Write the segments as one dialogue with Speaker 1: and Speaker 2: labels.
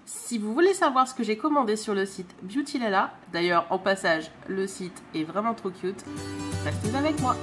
Speaker 1: Si vous voulez savoir ce que j'ai commandé sur le site Beauty Lala, d'ailleurs en passage, le site est vraiment trop cute, restez avec moi.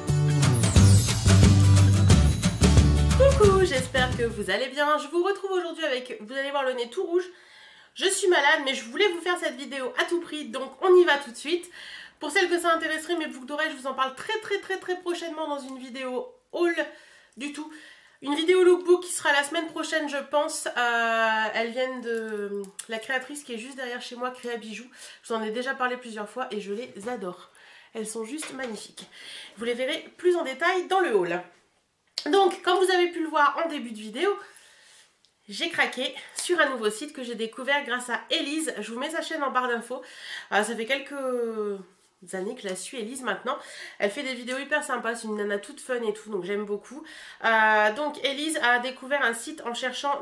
Speaker 1: Coucou, j'espère que vous allez bien. Je vous retrouve aujourd'hui avec, vous allez voir le nez tout rouge. Je suis malade, mais je voulais vous faire cette vidéo à tout prix, donc on y va tout de suite. Pour celles que ça intéresserait, mes boucles d'oreilles, je vous en parle très prochainement dans une vidéo haul du tout. Une vidéo lookbook qui sera la semaine prochaine, je pense. Elles viennent de la créatrice qui est juste derrière chez moi, Créa Bijoux. Je vous en ai déjà parlé plusieurs fois et je les adore. Elles sont juste magnifiques. Vous les verrez plus en détail dans le haul. Donc, comme vous avez pu le voir en début de vidéo, j'ai craqué sur un nouveau site que j'ai découvert grâce à Elise. Je vous mets sa chaîne en barre d'infos. Ça fait quelques années que je la suis, Elise, maintenant. Elle fait des vidéos hyper sympas, c'est une nana toute fun et tout, donc j'aime beaucoup. Donc Elise a découvert un site en cherchant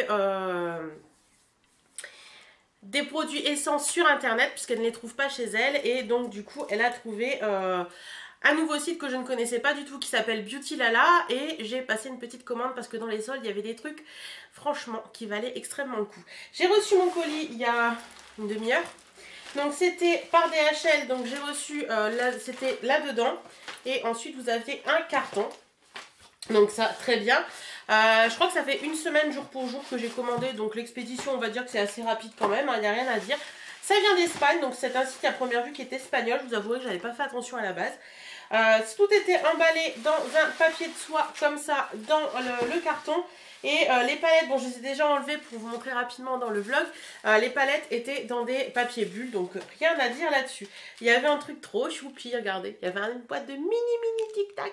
Speaker 1: des produits essences sur internet, puisqu'elle ne les trouve pas chez elle, et donc du coup elle a trouvé un nouveau site que je ne connaissais pas du tout qui s'appelle Beauty Lala, et j'ai passé une petite commande parce que dans les soldes il y avait des trucs franchement qui valaient extrêmement le coup. J'ai reçu mon colis il y a une demi-heure. Donc c'était par DHL, donc j'ai reçu, c'était là-dedans. Et ensuite vous avez un carton. Donc ça, très bien. Je crois que ça fait une semaine jour pour jour que j'ai commandé. Donc l'expédition, on va dire que c'est assez rapide quand même, il n'y a rien à dire. Ça vient d'Espagne, donc c'est un site à première vue qui est espagnol. Je vous avouerai que je n'avais pas fait attention à la base. Tout était emballé dans un papier de soie comme ça, dans le carton. Et les palettes, bon je les ai déjà enlevées pour vous montrer rapidement dans le vlog. Les palettes étaient dans des papiers bulles, donc rien à dire là-dessus. Il y avait un truc trop choupi, regardez. Il y avait une boîte de mini tic-tac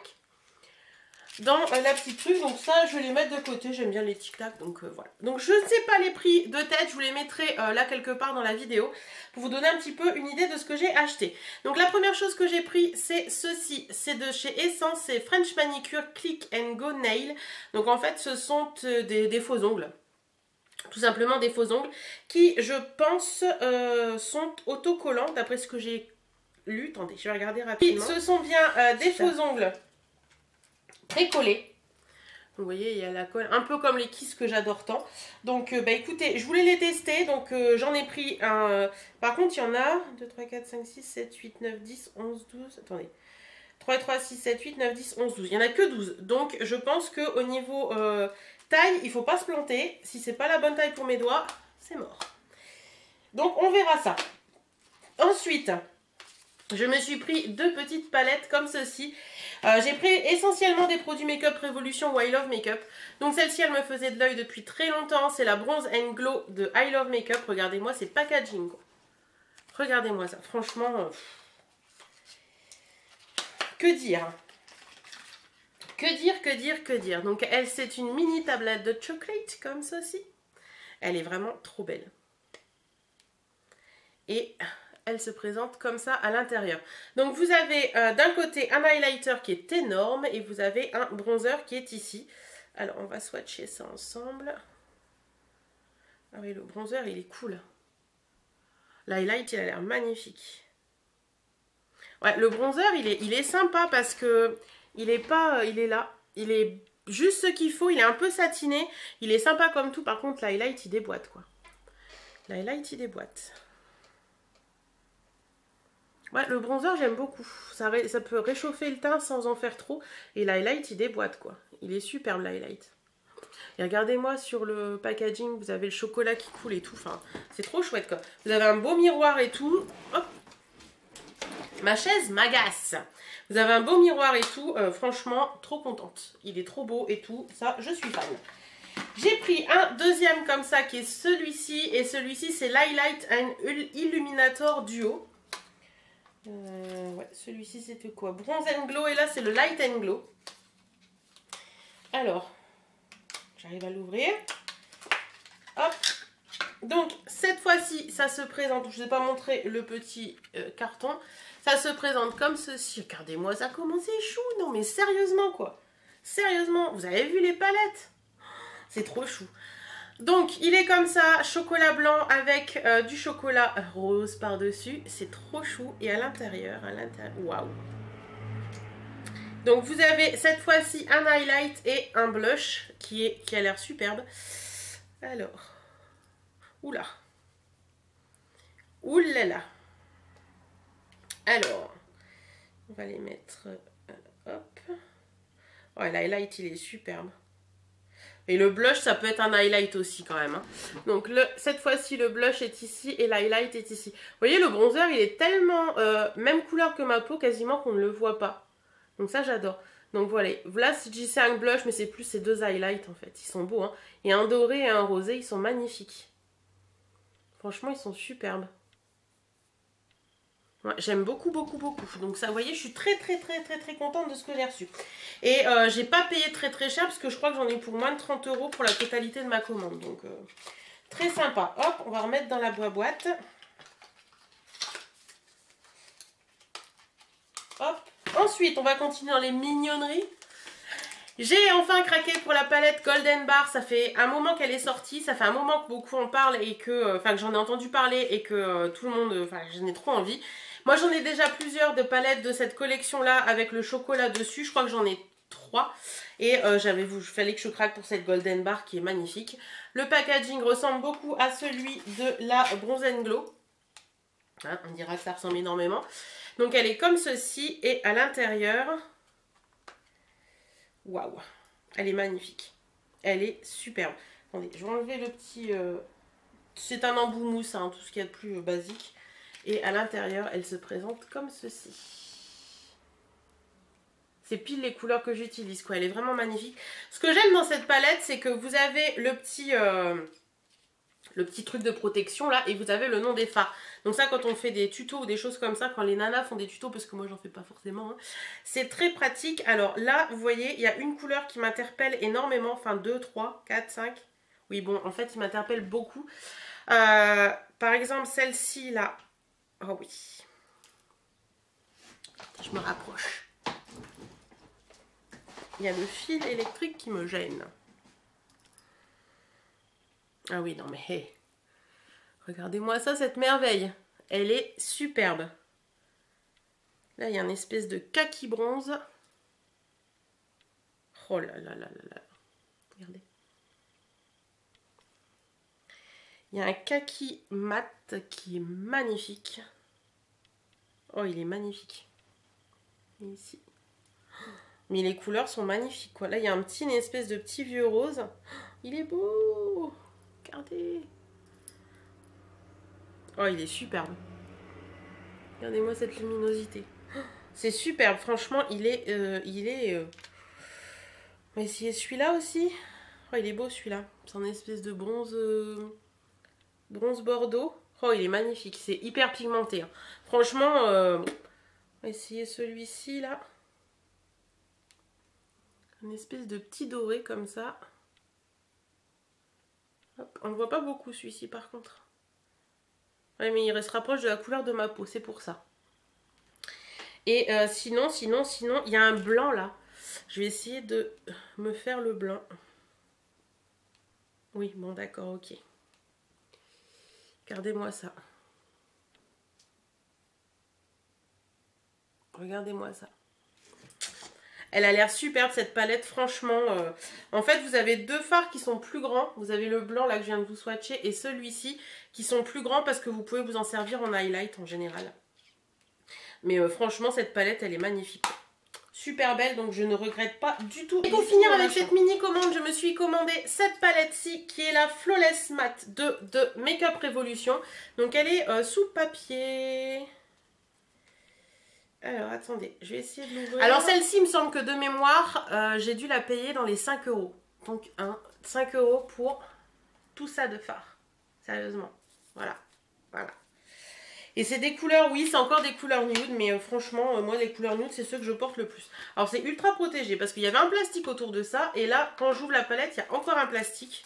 Speaker 1: dans la petite truc, donc ça je vais les mettre de côté, j'aime bien les tic-tac, donc voilà. Donc je ne sais pas les prix de tête, je vous les mettrai là quelque part dans la vidéo pour vous donner un petit peu une idée de ce que j'ai acheté. Donc la première chose que j'ai pris, c'est ceci, c'est de chez Essence, c'est French Manicure Click and Go Nail. Donc en fait ce sont des faux ongles. Tout simplement des faux ongles qui, je pense, sont autocollants d'après ce que j'ai lu. Attendez, je vais regarder rapidement. Ce sont bien des faux ongles précollés. Vous voyez, il y a la colle, un peu comme les Kiss que j'adore tant. Donc, bah écoutez, je voulais les tester, donc j'en ai pris un. Par contre, il y en a 2, 3, 4, 5, 6, 7, 8, 9, 10, 11, 12. Attendez. 3, 3, 6, 7, 8, 9, 10, 11, 12. Il n'y en a que 12. Donc, je pense qu'au niveau taille, il ne faut pas se planter. Si c'est pas la bonne taille pour mes doigts, c'est mort. Donc, on verra ça. Ensuite, je me suis pris deux petites palettes comme ceci. J'ai pris essentiellement des produits Make-up Révolution ou I Love Make-up. Donc celle-ci, elle me faisait de l'œil depuis très longtemps. C'est la Bronze and Glow de I Love Make-up. Regardez-moi ces packaging. Regardez-moi ça. Franchement, que dire? Que dire? Donc elle, c'est une mini tablette de chocolate comme ceci. Elle est vraiment trop belle. Et elle se présente comme ça à l'intérieur. Donc vous avez d'un côté un highlighter qui est énorme et vous avez un bronzer qui est ici. Alors on va swatcher ça ensemble. Ah oui, le bronzer il est cool. L'highlight il a l'air magnifique. Ouais, le bronzer il est sympa parce que il est pas, il est là. Il est juste ce qu'il faut, il est un peu satiné. Il est sympa comme tout, par contre l'highlight il déboîte quoi. L'highlight il déboîte. Ouais, le bronzer j'aime beaucoup, ça peut réchauffer le teint sans en faire trop. Et l'highlight il déboîte quoi, il est superbe l'highlight. Et regardez-moi sur le packaging, vous avez le chocolat qui coule et tout, enfin c'est trop chouette quoi. Vous avez un beau miroir et tout, hop. Ma chaise m'agace. Vous avez un beau miroir et tout, franchement trop contente. Il est trop beau et tout, ça je suis fan. J'ai pris un deuxième comme ça qui est celui-ci, et celui-ci c'est l'Highlight and Illuminator Duo. Ouais, celui-ci c'était quoi? Bronze and Glow, et là c'est le Light and Glow. Alors, j'arrive à l'ouvrir. Hop. Donc cette fois-ci ça se présente, je ne vous ai pas montré le petit carton. Ça se présente comme ceci. Regardez-moi ça, comment c'est chou. Non mais sérieusement quoi. Sérieusement, vous avez vu les palettes? C'est trop chou. Donc il est comme ça, chocolat blanc avec du chocolat rose par-dessus. C'est trop chou. Et à l'intérieur, waouh. Donc vous avez cette fois-ci un highlight et un blush qui a l'air superbe. Alors, Oula. Oulala. Alors, on va les mettre... hop. Oh, l'highlight, il est superbe. Et le blush, ça peut être un highlight aussi quand même. Hein. Donc cette fois-ci, le blush est ici et l'highlight est ici. Vous voyez, le bronzer, il est tellement même couleur que ma peau, quasiment qu'on ne le voit pas. Donc ça, j'adore. Donc voilà, là c'est un blush, mais c'est plus ces deux highlights en fait. Ils sont beaux. Hein. Et un doré et un rosé, ils sont magnifiques. Franchement, ils sont superbes. Ouais, j'aime beaucoup, beaucoup, beaucoup. Donc ça, vous voyez, je suis très, très, très, très, très contente de ce que j'ai reçu. Et j'ai pas payé très, très cher parce que je crois que j'en ai pour moins de 30 € pour la totalité de ma commande. Donc très sympa. Hop, on va remettre dans la boîte. Hop. Ensuite, on va continuer dans les mignonneries. J'ai enfin craqué pour la palette Golden Bar. Ça fait un moment qu'elle est sortie. Ça fait un moment que beaucoup en parlent et que, que j'en ai entendu parler et que tout le monde, j'en ai trop envie. Moi, j'en ai déjà plusieurs de palettes de cette collection-là avec le chocolat dessus. Je crois que j'en ai 3. Et il fallait que je craque pour cette Golden Bar qui est magnifique. Le packaging ressemble beaucoup à celui de la Bronze & Glow. Hein, on dira que ça ressemble énormément. Donc, elle est comme ceci. Et à l'intérieur... Waouh, elle est magnifique. Elle est superbe. Attendez, je vais enlever le petit... C'est un embout mousse, hein, tout ce qu'il y a de plus basique. Et à l'intérieur, elle se présente comme ceci. C'est pile les couleurs que j'utilise, quoi. Elle est vraiment magnifique. Ce que j'aime dans cette palette, c'est que vous avez le petit truc de protection, là, et vous avez le nom des fards. Donc ça, quand on fait des tutos ou des choses comme ça, quand les nanas font des tutos, parce que moi, j'en fais pas forcément, hein, c'est très pratique. Alors là, vous voyez, il y a une couleur qui m'interpelle énormément. Enfin, 2, 3, 4, 5. Oui, bon, en fait, il m'interpelle beaucoup. Par exemple, celle-ci, là. Oh oui. Je me rapproche. Il y a le fil électrique qui me gêne. Ah oui, non mais hey. Regardez-moi ça, cette merveille. Elle est superbe. Là, il y a une espèce de kaki bronze. Oh là là là là là. Regardez. Il y a un kaki mat qui est magnifique. Oh, il est magnifique. Et ici. Mais les couleurs sont magnifiques, quoi. Là, il y a une espèce de petit vieux rose. Il est beau. Regardez. Oh, il est superbe. Regardez-moi cette luminosité. C'est superbe. Franchement, il est... On va essayer celui-là aussi. Oh, il est beau, celui-là. C'est une espèce de bronze... bronze bordeaux. Oh, il est magnifique. C'est hyper pigmenté. Hein. Franchement, on va essayer celui-ci, là. Une espèce de petit doré, comme ça. Hop. On ne voit pas beaucoup, celui-ci, par contre. Ouais, mais il se rapproche de la couleur de ma peau, c'est pour ça. Et sinon, il y a un blanc là. Je vais essayer de me faire le blanc. Oui, bon, d'accord, ok. Regardez-moi ça. Regardez-moi ça. Elle a l'air superbe cette palette, franchement. En fait, vous avez deux fards qui sont plus grands. Vous avez le blanc là que je viens de vous swatcher et celui-ci qui sont plus grands parce que vous pouvez vous en servir en highlight en général. Mais franchement, cette palette, elle est magnifique. Super belle, donc je ne regrette pas du tout. Et pour finir avec cette mini commande, je me suis commandé cette palette-ci qui est la Flawless Matte de Makeup Revolution. Donc elle est sous papier. Alors attendez, je vais essayer de l'ouvrir. Alors celle-ci, il me semble que de mémoire, j'ai dû la payer dans les 5 €. Donc 5 € pour tout ça de fard. Sérieusement. Voilà. Voilà. Et c'est des couleurs, oui, c'est encore des couleurs nude, mais franchement, moi, les couleurs nude, c'est ceux que je porte le plus. Alors, c'est ultra protégé, parce qu'il y avait un plastique autour de ça, et là, quand j'ouvre la palette, il y a encore un plastique.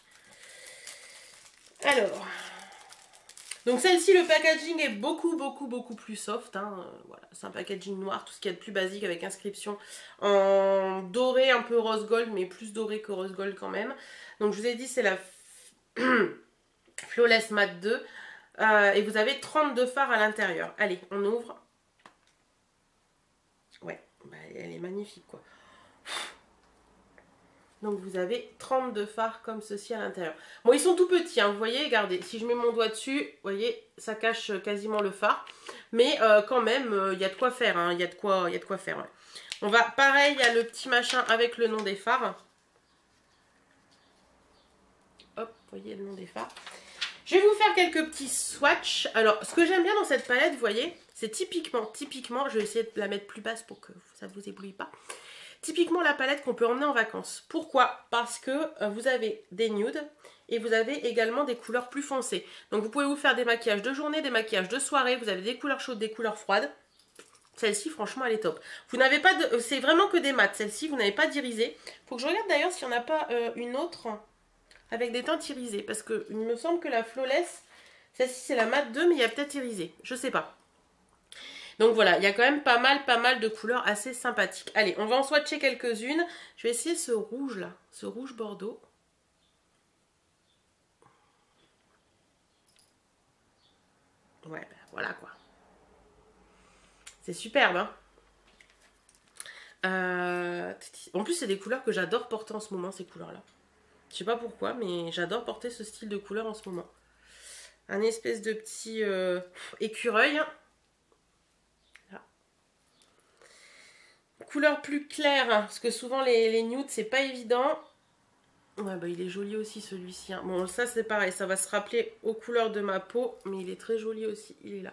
Speaker 1: Alors, donc celle-ci, le packaging est beaucoup plus soft, hein. Voilà, c'est un packaging noir, tout ce qu'il y a de plus basique, avec inscription en doré, un peu rose gold, mais plus doré que rose gold quand même. Donc, je vous ai dit, c'est la Flawless Matte 2. Et vous avez 32 fards à l'intérieur. Allez, on ouvre. Ouais, bah, elle est magnifique, quoi. Donc vous avez 32 fards comme ceci à l'intérieur. Bon, ils sont tout petits, hein, vous voyez, regardez, si je mets mon doigt dessus, vous voyez, ça cache quasiment le fard. Mais quand même, il y a de quoi faire, hein, il y a de quoi faire. Ouais. On va, pareil, il y a le petit machin avec le nom des fards. Hop, vous voyez le nom des fards. Je vais vous faire quelques petits swatchs. Alors, ce que j'aime bien dans cette palette, vous voyez, c'est typiquement, je vais essayer de la mettre plus basse pour que ça ne vous éblouisse pas. Typiquement la palette qu'on peut emmener en vacances. Pourquoi? Parce que vous avez des nudes et vous avez également des couleurs plus foncées. Donc vous pouvez vous faire des maquillages de journée, des maquillages de soirée, vous avez des couleurs chaudes, des couleurs froides. Celle-ci, franchement, elle est top. Vous n'avez pas de... C'est vraiment que des mats. Celle-ci, vous n'avez pas d'irisé. Faut que je regarde d'ailleurs s'il n'y en a pas une autre avec des teintes irisées. Parce que il me semble que la Flawless, celle-ci, c'est la mat 2, mais il y a peut-être irisé. Je sais pas. Donc voilà, il y a quand même pas mal de couleurs assez sympathiques. Allez, on va en swatcher quelques-unes. Je vais essayer ce rouge là, ce rouge bordeaux. Ouais, ben voilà quoi. C'est superbe, hein. En plus, c'est des couleurs que j'adore porter en ce moment, ces couleurs-là. Je sais pas pourquoi, mais j'adore porter ce style de couleur en ce moment. Un espèce de petit écureuil. Couleur plus claire, hein, parce que souvent les nudes c'est pas évident. Ouais, bah il est joli aussi celui-ci, hein. Bon, ça c'est pareil, ça va se rappeler aux couleurs de ma peau, mais il est très joli aussi, il est là.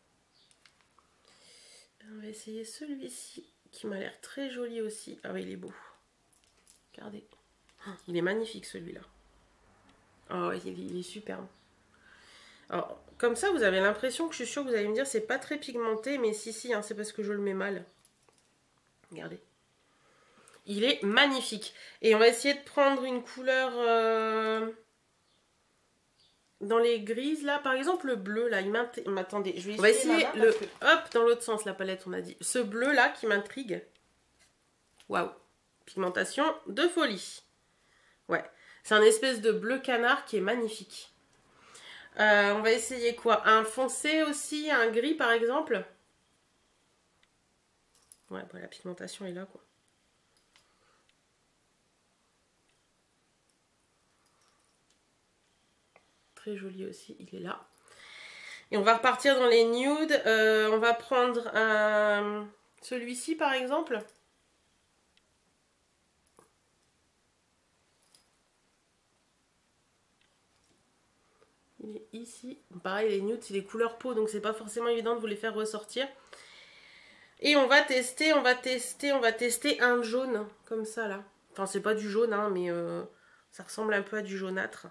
Speaker 1: On va essayer celui-ci qui m'a l'air très joli aussi. Ah ouais, il est beau. Regardez, il est magnifique celui-là. Ah ouais, il est superbe. Alors comme ça vous avez l'impression que je suis sûre que vous allez me dire c'est pas très pigmenté, mais si, hein, c'est parce que je le mets mal. Regardez. Il est magnifique. Et on va essayer de prendre une couleur dans les grises là. Par exemple le bleu là. M'attendez. Je vais essayer le... Hop, dans l'autre sens la palette on a dit. Ce bleu là qui m'intrigue. Waouh. Pigmentation de folie. Ouais. C'est un espèce de bleu canard qui est magnifique. On va essayer quoi? Un foncé aussi, un gris par exemple. Ouais, bah, la pigmentation est là quoi. Très joli aussi, il est là. Et on va repartir dans les nudes. On va prendre celui-ci par exemple. Il est ici. Pareil, les nudes, c'est des couleurs peau, donc c'est pas forcément évident de vous les faire ressortir. Et on va tester un jaune, comme ça là. Enfin, c'est pas du jaune, hein, mais ça ressemble un peu à du jaunâtre.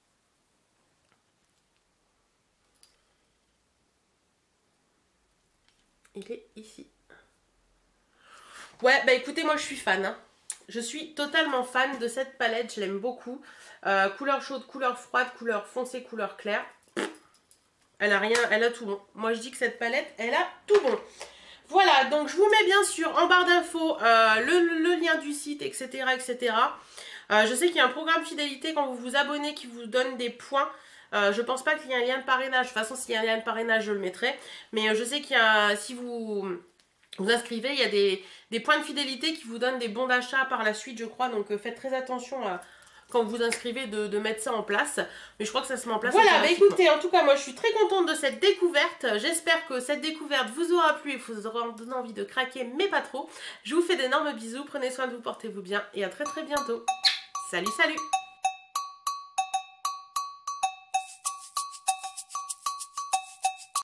Speaker 1: Il est ici. Ouais, bah écoutez, moi je suis fan, hein. Je suis totalement fan de cette palette, je l'aime beaucoup. Couleur chaude, couleur froide, couleur foncée, couleur claire. Elle a rien, elle a tout bon. Moi je dis que cette palette, elle a tout bon. Voilà, donc je vous mets bien sûr en barre d'infos le lien du site, etc. etc. Je sais qu'il y a un programme fidélité quand vous vous abonnez qui vous donne des points. Je pense pas qu'il y ait un lien de parrainage. De toute façon, s'il y a un lien de parrainage, je le mettrai. Mais je sais qu'il y a, si vous vous inscrivez, il y a des points de fidélité qui vous donnent des bons d'achat par la suite, je crois. Donc faites très attention quand vous vous inscrivez de mettre ça en place. Mais je crois que ça se met en place. Voilà, bah écoutez, en tout cas, moi je suis très contente de cette découverte. J'espère que cette découverte vous aura plu et vous aura donné envie de craquer, mais pas trop. Je vous fais d'énormes bisous, prenez soin de vous, portez-vous bien et à très bientôt. Salut, salut!